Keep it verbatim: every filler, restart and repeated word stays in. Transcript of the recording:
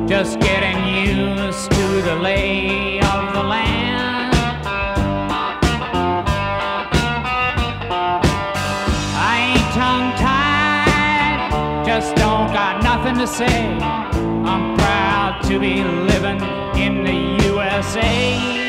just getting used to the lay of the land. I ain't tongue-tied, just don't got nothing to say. I'm proud to be living in the U S A.